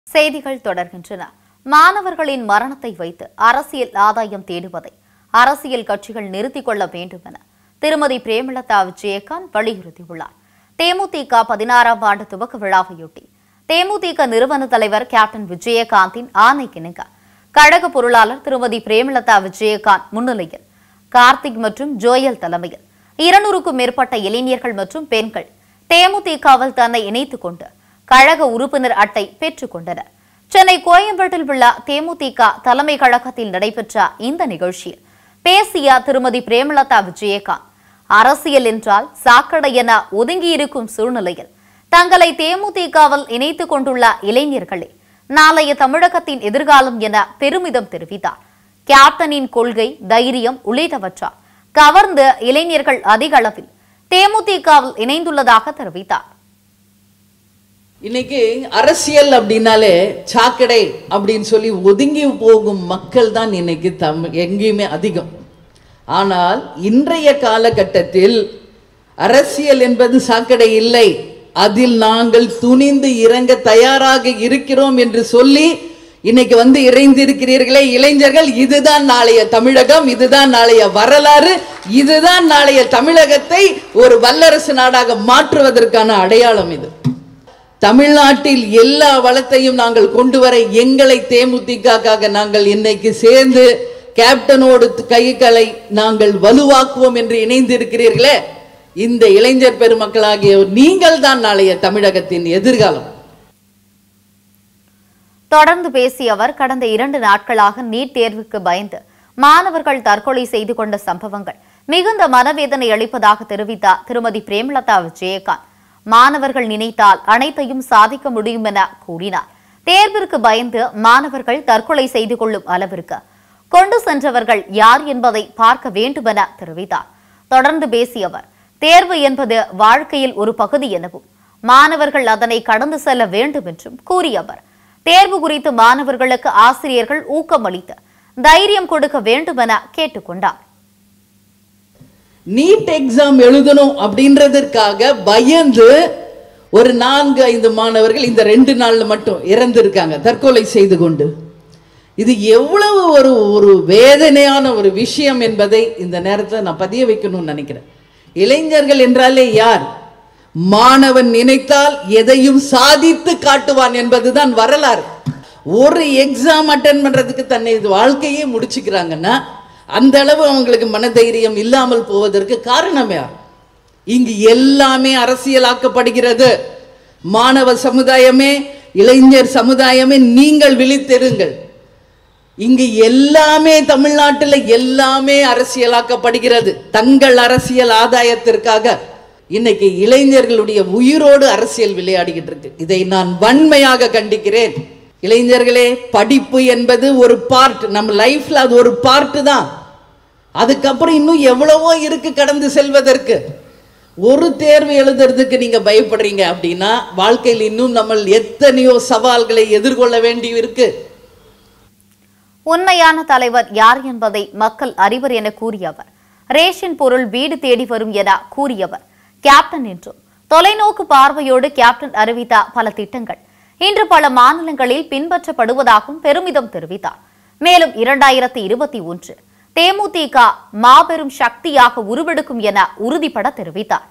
செய்திகள் தொடர்கின்றன. மாணவர்களின் மரணத்தை வைத்து அரசியல் ஆதாயம் தேடுவதை அரசியல் கட்சிகள் நிறுத்திக் கொள்ள வேண்டும் என திருமதி பிரேமலதா விஜயகாந்த் வலியுறுத்தியுள்ளார். தேமுதிக 16ஆம் ஆண்டு துவக்க விழாவையொட்டி தேமுதிக நிறுவன தலைவர் கேப்டன் விஜயகாந்தின் ஆணைக்கிணங்க கழக பொருளாளர் திருமதி பிரேமலதா விஜயகாந்த் முன்னிலையில் கார்த்திக் மற்றும் ஜோயல் தலைமையில் 200க்கும் மேற்பட்ட இளைஞர்கள் மற்றும் பெண்கள் தேமுதிகவில் தன்னை இணைத்துக் கொண்டு கழக உறுப்பினர் அட்டை பெற்றுக் கொண்டனர். சென்னை கோயம்பேட்டில் உள்ள தேமுதிக தலைமை கழகத்தில் நடைபெற்ற இந்த நிகழ்ச்சியில் பேசிய திருமதி பிரேமலதா விஜயகாந்த், அரசியல் என்றால் சாக்கடை என ஒதுங்கியிருக்கும் சூழ்நிலையில் தங்களை தேமுதிகவில் இணைத்துக் கொண்டுள்ள இளைஞர்களே நாளைய தமிழகத்தின் எதிர்காலம் என பெருமிதம் தெரிவித்தார். கேப்டனின் கொள்கை, தைரியம் உள்ளிட்டவற்றால் கவர்ந்து இளைஞர்கள் அதிக அளவில் தேமுதிகவில் இணைந்துள்ளதாக தெரிவித்தார். இன்னைக்கு அரசியல் அப்படின்னாலே சாக்கடை அப்படின்னு சொல்லி ஒதுங்கி போகும் மக்கள் தான் இன்னைக்கு எங்கேயுமே அதிகம். ஆனால் இன்றைய காலகட்டத்தில் அரசியல் என்பது சாக்கடை இல்லை, அதில் நாங்கள் துணிந்து இறங்க தயாராக இருக்கிறோம் என்று சொல்லி இன்னைக்கு வந்து இறைந்திருக்கிறீர்களே இளைஞர்கள், இதுதான் நாளைய தமிழகம், இதுதான் நாளைய வரலாறு, இதுதான் நாளைய தமிழகத்தை ஒரு வல்லரசு நாடாக மாற்றுவதற்கான அடையாளம். இது தமிழ்நாட்டில் எல்லா வளத்தையும் நாங்கள் கொண்டு வர எங்களை தேமுதிகக்காக நாங்கள் இன்னைக்கு சேர்ந்து கேப்டனோடு கைகளை நாங்கள் வலுவாக்குவோம் என்று இணைந்திருக்கிறீர்களே, இந்த இளைஞர் பெருமக்களாகிய நீங்கள் தான் நாளைய தமிழகத்தின் எதிர்காலம். தொடர்ந்து பேசிய அவர், கடந்த 2 நாட்களாக நீட் தேர்வுக்கு பயந்து மாணவர்கள் தற்கொலை செய்து கொண்ட சம்பவங்கள் மிகுந்த மனவேதனை அளிப்பதாக தெரிவித்தார் திருமதி பிரேமலதா விஜயகாந்த். மாணவர்கள் நினைத்தால் அனைத்தையும் சாதிக்க முடியும் என கூறினார். தேர்விற்கு பயந்து மாணவர்கள் தற்கொலை செய்து கொள்ளும் அளவிற்கு கொண்டு சென்றவர்கள் யார் என்பதை பார்க்க வேண்டும் என தெரிவித்தார். தொடர்ந்து பேசிய அவர், தேர்வு என்பது வாழ்க்கையில் ஒரு பகுதி எனவும் மாணவர்கள் அதனை கடந்து செல்ல வேண்டும் என்றும் கூறியவர், தேர்வு குறித்து மாணவர்களுக்கு ஆசிரியர்கள் ஊக்கமளித்து தைரியம் கொடுக்க வேண்டும் என கேட்டுக்கொண்டார். நீட் எக்ஸாம் எழுதணும் அப்படின்றதற்காக பயந்து ஒரு 4-5 மாணவர்கள் இந்த 2 நாள்ல மட்டும் இறந்திருக்காங்க தற்கொலை செய்து கொண்டு. இது எவ்வளவு ஒரு வேதனையான ஒரு விஷயம் என்பதை இந்த நேரத்தில் நான் பதிய வைக்கணும்னு நினைக்கிறேன். இளைஞர்கள் என்றாலே யார்? மாணவன் நினைத்தால் எதையும் சாதித்து காட்டுவான் என்பதுதான் வரலாறு. ஒரு எக்ஸாம் அட்டென்ட் பண்றதுக்கு தன்னை வாழ்க்கையே முடிச்சுக்கிறாங்கன்னா அந்த அளவு அவங்களுக்கு மனதைரியம் இல்லாமல் போவதற்கு காரணம் யார்? இங்கு எல்லாமே அரசியலாக்கப்படுகிறது. மாணவ சமுதாயமே, இளைஞர் சமுதாயமே, நீங்கள் விழித்தெருங்கள். இங்கு எல்லாமே தமிழ்நாட்டில் எல்லாமே அரசியலாக்கப்படுகிறது. தங்கள் அரசியல் ஆதாயத்திற்காக இன்னைக்கு இளைஞர்களுடைய உயிரோடு அரசியல் விளையாடிக்கிட்டு இருக்கு. இதை நான் வன்மையாக கண்டிக்கிறேன். இளைஞர்களே, படிப்பு என்பது ஒரு பார்ட், நம்ம லைஃப்ல அது ஒரு பார்ட் தான். அதுக்கப்புறம் இன்னும் எவ்வளவோ இருக்கு கடந்து செல்வதற்கு. ஒரு தேர்வு எழுதுறதுக்கு நீங்க பயப்படுறீங்க அப்படின்னா வாழ்க்கையில் இன்னும் நம்ம எத்தனையோ சவால்களை எதிர்கொள்ள வேண்டி இருக்கு. உண்மையான தலைவர் யார் என்பதை மக்கள் அறிவர் என கூறியவர், ரேஷன் பொருள் வீடு தேடி வரும் என கூறியவர் கேப்டன் என்றும், தொலைநோக்கு பார்வையோடு கேப்டன் அறிவித்த பல திட்டங்கள் இன்று பல மாநிலங்களில் பின்பற்றப்படுவதாகவும் பெருமிதம் தெரிவித்தார். மேலும் 2021 தேமுதிக மாபெரும் சக்தியாக உருவெடுக்கும் என உறுதிபட தெரிவித்தார்.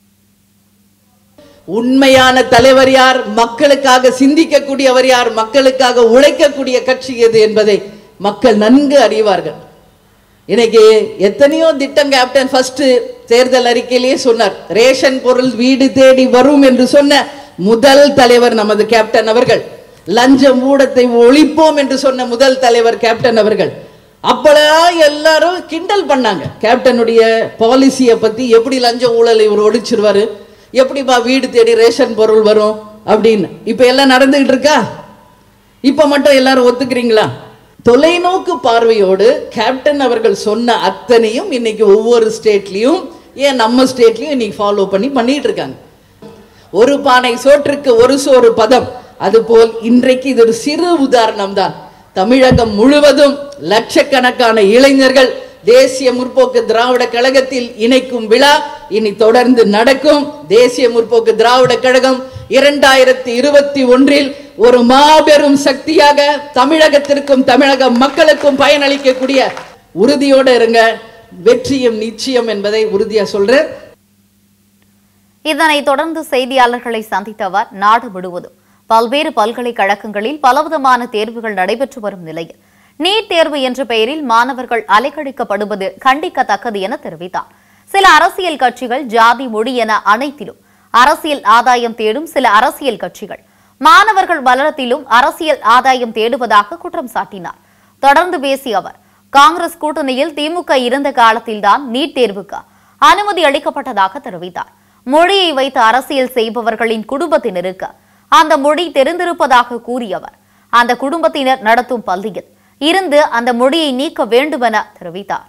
உண்மையான தலைவர் யார், மக்களுக்காக சிந்திக்கக்கூடியவர் யார், மக்களுக்காக உழைக்கக்கூடிய கட்சி எது என்பதை மக்கள் நன்கு அறிவார்கள். இன்னைக்கு எத்தனையோ திட்டம் கேப்டன் ஃபர்ஸ்ட் தேர்தல் அறிக்கையிலேயே சொன்னார். ரேஷன் பொருள் வீடு தேடி வரும் என்று சொன்ன முதல் தலைவர் நமது கேப்டன் அவர்கள். லஞ்சம் ஊழலை ஒழிப்போம் என்று சொன்ன முதல் தலைவர் கேப்டன் அவர்கள். அப்பெல்லாம் எல்லாரும் கிண்டல் பண்ணாங்க கேப்டனுடைய பாலிசியை பத்தி. எப்படி லஞ்சம் ஊழலை இவர் ஒழிச்சிருவாரு, எப்படிப்பா வீடு தேடி ரேஷன் பொருள் வரும் அப்படின்னு. இப்ப எல்லாம் நடந்துகிட்டு இருக்கா? இப்ப மட்டும் எல்லாரும் ஒத்துக்கிறீங்களா? தொலைநோக்கு பார்வையோடு கேப்டன் அவர்கள் சொன்ன அத்தனையும் இன்னைக்கு ஒவ்வொரு ஸ்டேட்லயும், ஏன் நம்ம ஸ்டேட்லயும் இன்னைக்கு ஃபாலோ பண்ணிட்டு இருக்காங்க. ஒரு பானை சோற்றுக்கு ஒரு சோறு பதம். அதுபோல் இன்றைக்கு இது ஒரு சிறு உதாரணம் தான். தமிழகம் முழுவதும் லட்சக்கணக்கான இளைஞர்கள் தேசிய முற்போக்கு திராவிட கழகத்தில் இணைக்கும் விழா இனி தொடர்ந்து நடக்கும். தேசிய முற்போக்கு திராவிட கழகம் 2021 ஒரு மாபெரும் சக்தியாக தமிழகத்திற்கும் தமிழக மக்களுக்கும் பயனளிக்கக்கூடிய உறுதியோடு இருங்க. வெற்றியும் நிச்சயம் என்பதை உறுதியா சொல்றேன். இதனைத் தொடர்ந்து செய்தியாளர்களை சந்தித்த அவர், நாடு முழுவதும் பல்வேறு பல்கலைக்கழகங்களில் பலவிதமான தேர்வுகள் நடைபெற்று வரும் நிலையில் நீட் தேர்வு என்ற பெயரில் மாணவர்கள் அலைக்கழிக்கப்படுவது கண்டிக்கத்தக்கது என தெரிவித்தார். சில அரசியல் கட்சிகள் ஜாதி, மொழி என அனைத்திலும் அரசியல் ஆதாயம் தேடும் சில அரசியல் கட்சிகள் மாணவர்கள் வளரத்திலும் அரசியல் ஆதாயம் தேடுவதாக குற்றம் சாட்டினார். தொடர்ந்து பேசிய அவர், காங்கிரஸ் கூட்டணியில் திமுக இருந்த காலத்தில்தான் நீட் தேர்வுக்கு அனுமதி அளிக்கப்பட்டதாக தெரிவித்தார். மொழியை வைத்து அரசியல் செய்பவர்களின் குடும்பத்தினருக்கு அந்த மொழி தெரிந்திருப்பதாக கூறியவர், அந்த குடும்பத்தினர் நடத்தும் பள்ளியில் இருந்து அந்த மொழியை நீக்க வேண்டும் என தெரிவித்தார்.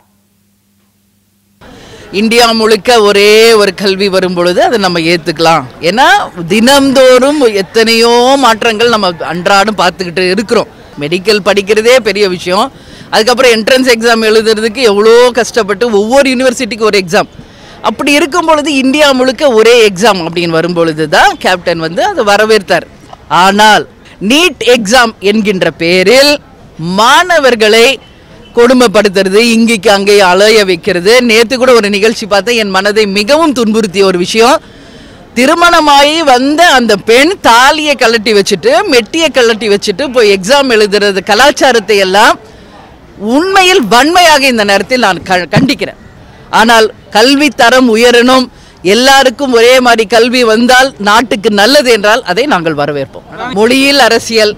இந்தியா முழுக்க ஒரே ஒரு கல்வி வரும் பொழுது அதை நம்ம ஏத்துக்கலாம். ஏன்னா தினம்தோறும் எத்தனையோ மாற்றங்கள் நம்ம அன்றாடம் பார்த்துக்கிட்டு இருக்கிறோம். மெடிக்கல் படிக்கிறதே பெரிய விஷயம். அதுக்கப்புறம் என்ட்ரன்ஸ் எக்ஸாம் எழுதுறதுக்கு எவ்வளோ கஷ்டப்பட்டு ஒவ்வொரு யூனிவர்சிட்டிக்கு ஒரு எக்ஸாம். அப்படி இருக்கும் பொழுது இந்தியா முழுக்க ஒரே எக்ஸாம் அப்படின்னு வரும்பொழுது தான் கேப்டன் அதை வரவேற்றார். ஆனால் நீட் எக்ஸாம் என்கின்ற பெயரில் மாணவர்களை கொடுமைப்படுத்துறது, இங்கிக்கு அங்கே அலைய வைக்கிறது. நேற்று கூட ஒரு நிகழ்ச்சி பார்த்தேன், என் மனதை மிகவும் துன்புறுத்திய ஒரு விஷயம். திருமணமாகி வந்த அந்த பெண் தாலியை கழட்டி வச்சுட்டு, மெட்டியை கழட்டி வச்சுட்டு போய் எக்ஸாம் எழுதுறது கலாச்சாரத்தை எல்லாம் உண்மையில் வன்மையாக இந்த நேரத்தில் நான் கண்டிக்கிறேன். ஆனால் கல்வி தரம் உயரணும், எல்லாருக்கும் ஒரே மாதிரி கல்வி வந்தால் நாட்டுக்கு நல்லது என்றால் அதை நாங்கள் வரவேற்போம். மொழியில் அரசியல்,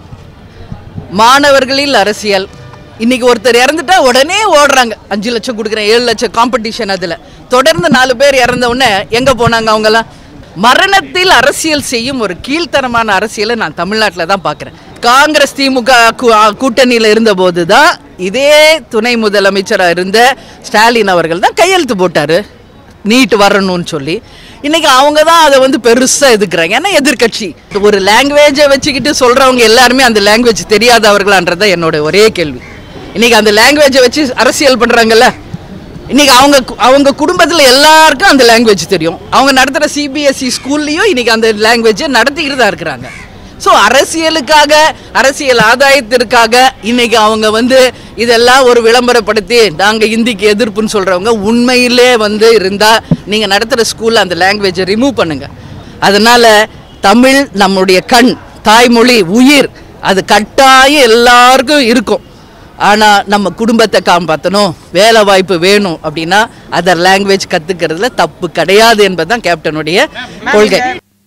மாணவர்களில் அரசியல். இன்னைக்கு ஒருத்தர் இறந்துட்டா உடனே ஓடுறாங்க, 5 லட்சம் கொடுக்குறேன், 7 லட்சம் காம்படிஷன். அதில் தொடர்ந்து 4 பேர் இறந்த உடனே எங்கே போனாங்க அவங்கெல்லாம்? மரணத்தில் அரசியல் செய்யும் ஒரு கீழ்த்தரமான அரசியலை நான் தமிழ்நாட்டில் தான் பார்க்குறேன். காங்கிரஸ் திமுக கூட்டணியில் இருந்தபோது தான் இதே துணை முதலமைச்சராக இருந்த ஸ்டாலின் அவர்கள் தான் கையெழுத்து போட்டார் நீட் வரணும்னு சொல்லி. இன்னைக்கு அவங்க தான் அதை பெருசாக எதுக்குறாங்க. ஏன்னா எதிர்கட்சி ஒரு லாங்குவேஜை வச்சுக்கிட்டு சொல்கிறவங்க எல்லாருமே அந்த லாங்குவேஜ் தெரியாதவர்களான்றதான் என்னோட ஒரே கேள்வி. இன்னைக்கு அந்த லாங்குவேஜை வச்சு அரசியல் பண்ணுறாங்கல்ல, இன்னைக்கு அவங்க குடும்பத்தில் எல்லாருக்கும் அந்த லாங்குவேஜ் தெரியும். அவங்க நடத்துகிற சிபிஎஸ்இ ஸ்கூல்லையும் இன்னைக்கு அந்த லாங்குவேஜை நடத்திக்கிட்டு தான் இருக்கிறாங்க. ஸோ அரசியலுக்காக, அரசியல் ஆதாயத்திற்காக இன்னைக்கு அவங்க இதெல்லாம் ஒரு விளம்பரப்படுத்தி நாங்கள் இந்திக்கு எதிர்ப்புன்னு சொல்கிறவங்க உண்மையிலே இருந்தால் நீங்கள் நடத்துகிற ஸ்கூலில் அந்த லாங்குவேஜை ரிமூவ் பண்ணுங்கள். அதனால் தமிழ் நம்முடைய கண், தாய்மொழி, உயிர், அது கட்டாயம் எல்லாருக்கும் இருக்கும். ஆனால் நம்ம குடும்பத்தை காப்பாற்றணும், வேலை வாய்ப்பு வேணும் அப்படின்னா அதர் லாங்குவேஜ் கற்றுக்கிறதுல தப்பு கிடையாது என்பதுதான் கேப்டனுடைய கொள்கை.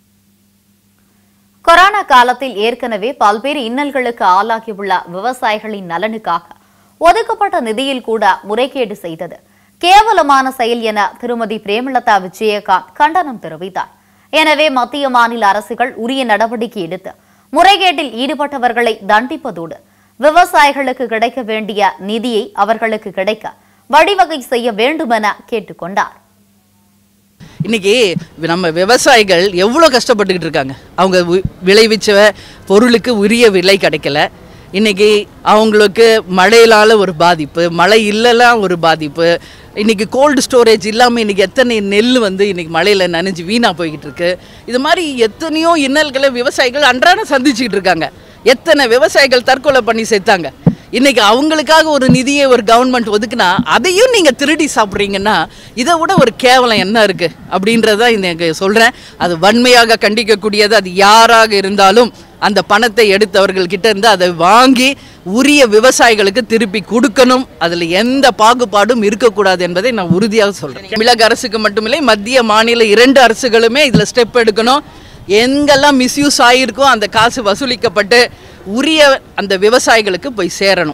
கொரோனா காலத்தில் ஏற்கனவே பல்வேறு இன்னல்களுக்கு ஆளாகியுள்ள விவசாயிகளின் நலனுக்காக ஒதுக்கப்பட்ட நிதியில் கூட முறைகேடு செய்தது கேவலமான செயல் என திருமதி பிரேமலதா விஜயகாந்த் கண்டனம் தெரிவித்தார். எனவே மத்திய மாநில அரசுகள் உரிய நடவடிக்கை எடுத்து முறைகேட்டில் ஈடுபட்டவர்களை தண்டிப்பதோடு விவசாயிகளுக்கு கிடைக்க வேண்டிய நிதியை அவர்களுக்கு கிடைக்க வழிவகை செய்ய வேண்டும் என கேட்டுக்கொண்டார். இன்னைக்கு நம்ம விவசாயிகள் எவ்வளோ கஷ்டப்பட்டுக்கிட்டு இருக்காங்க. அவங்க விளைவிச்ச பொருளுக்கு உரிய விலை கிடைக்கல. இன்னைக்கு அவங்களுக்கு மழையிலால ஒரு பாதிப்பு, மழை இல்லைலாம் ஒரு பாதிப்பு. இன்னைக்கு கோல்டு ஸ்டோரேஜ் இல்லாமல் இன்னைக்கு எத்தனை நெல் இன்னைக்கு மழையில் நனைஞ்சு வீணாக போய்கிட்டு இருக்கு. இது மாதிரி எத்தனையோ இன்னல்களை விவசாயிகள் அன்றாடம் சந்திச்சுக்கிட்டு இருக்காங்க. எத்தனை விவசாயிகள் தற்கொலை பண்ணி செத்தாங்க. இன்னைக்கு அவங்களுக்காக ஒரு நிதியை ஒரு கவர்மெண்ட் ஒதுக்குனா அதையும் நீங்க திருடி சாப்பிட்றீங்கன்னா இதை விட ஒரு கேவலம் என்ன இருக்கு அப்படின்றதான் இன்னைக்கு சொல்றேன். அது வன்மையாக கண்டிக்கக்கூடியது. அது யாராக இருந்தாலும் அந்த பணத்தை எடுத்தவர்கள் கிட்ட இருந்து அதை வாங்கி உரிய விவசாயிகளுக்கு திருப்பி கொடுக்கணும். அதுல எந்த பாகுபாடும் இருக்கக்கூடாது என்பதை நான் உறுதியாக சொல்றேன். தமிழக அரசுக்கு மட்டுமில்லை, மத்திய மாநில 2 அரசுகளுமே இதுல ஸ்டெப் எடுக்கணும். எங்கெல்லாம் மிஸ்யூஸ் ஆகியிருக்கோ அந்த காசு வசூலிக்கப்பட்டு உரிய அந்த விவசாயிகளுக்கு போய் சேரணும்.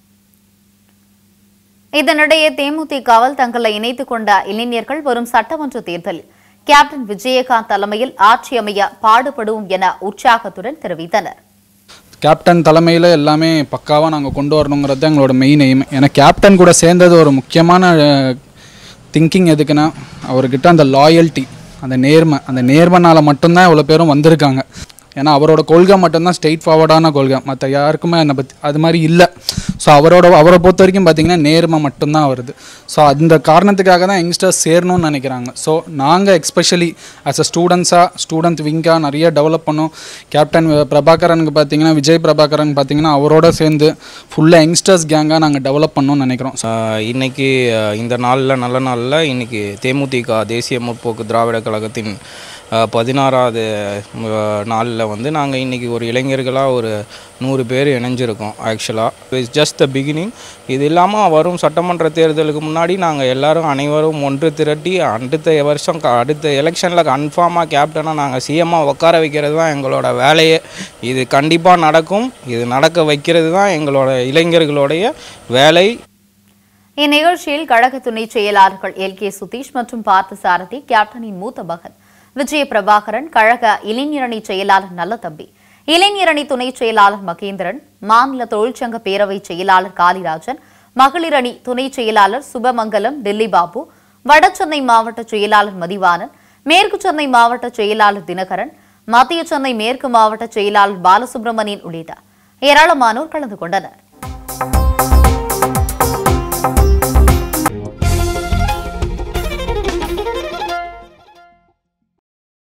இதனிடையே தேமுதிகவில் தங்களை இணைத்துக் கொண்ட இளைஞர்கள் வரும் சட்டமன்ற தேர்தலில் கேப்டன் விஜயகாந்த் தலைமையில் ஆட்சி அமைய பாடுபடுவோம் என உற்சாகத்துடன் தெரிவித்தனர். கேப்டன் தலைமையில் எல்லாமே பக்காவாக நாங்கள் கொண்டு வரணுங்கிறது எங்களோட மெயின் எய்ம். ஏன்னா கேப்டன் கூட சேர்ந்தது ஒரு முக்கியமான திங்கிங் எதுக்குன்னா அவர்கிட்ட அந்த லாயல்ட்டி, அந்த நேர்மைனால மட்டும்தான் இவ்வளோ பேரும் வந்திருக்காங்க. ஏன்னா அவரோட கொள்கை மட்டும்தான் ஸ்ட்ரெயிட் ஃபார்வர்டான கொள்கை, மற்ற யாருக்குமே என்னை பற்றி அது மாதிரி இல்லை. ஸோ அவரை பொறுத்த வரைக்கும் பார்த்திங்கன்னா நேர்மை மட்டும்தான் வருது. ஸோ அந்த காரணத்துக்காக தான் யங்ஸ்டர்ஸ் சேரணும்னு நினைக்கிறாங்க. ஸோ நாங்கள் எக்ஸ்பெஷலி ஆஸ் அ ஸ்டூடெண்ட் விங்காக நிறைய டெவலப் பண்ணோம். கேப்டன் பிரபாகரனுக்கு பார்த்திங்கன்னா விஜய் பிரபாகரன் பார்த்திங்கன்னா அவரோட சேர்ந்து ஃபுல்லாக யங்ஸ்டர்ஸ் கேங்காக நாங்கள் டெவலப் பண்ணணும்னு நினைக்கிறோம். இன்றைக்கி இந்த நாளில் நல்ல நாளில் இன்றைக்கி தேமுதிக தேசிய முற்போக்கு திராவிட கழகத்தின் 16வது நாளில் வந்து நாங்கள் இன்றைக்கி ஒரு இளைஞர்களாக ஒரு 100 பேர் இணைஞ்சிருக்கோம். ஆக்சுவலாக இட்ஸ் ஜஸ்ட் த பிகினிங். இது இல்லாமல் வரும் சட்டமன்ற தேர்தலுக்கு முன்னாடி நாங்கள் அனைவரும் ஒன்று திரட்டி அடுத்த எலெக்ஷனில் கன்ஃபார்மாக கேப்டனாக நாங்கள் சிஎம்மாக உட்கார வைக்கிறது தான் எங்களோட வேலையே. இது கண்டிப்பாக நடக்கும். இது நடக்க வைக்கிறது தான் எங்களோட இளைஞர்களுடைய வேலை. இந்நிகழ்ச்சியில் கழக துணை செயலாளர்கள் LK சுதீஷ் மற்றும் பார்த்தசாரதி, கேப்டனின் மூத்த மகன் விஜய பிரபாகரன், கழக இளைஞரணி செயலாளர் நல்லதம்பி, இளைஞரணி துணை செயலாளர் மகேந்திரன், மாநில தொழிற்சங்க பேரவை செயலாளர் காளிராஜன், மகளிரணி துணை செயலாளர் சுபமங்கலம் டில்லி பாபு, வடசென்னை மாவட்ட செயலாளர் மதிவாணன், மேற்கு சென்னை மாவட்ட செயலாளர் தினகரன், மத்திய சென்னை மேற்கு மாவட்ட செயலாளர் பாலசுப்ரமணியன் உள்ளிட்ட ஏராளமானோர் கலந்து கொண்டனர்.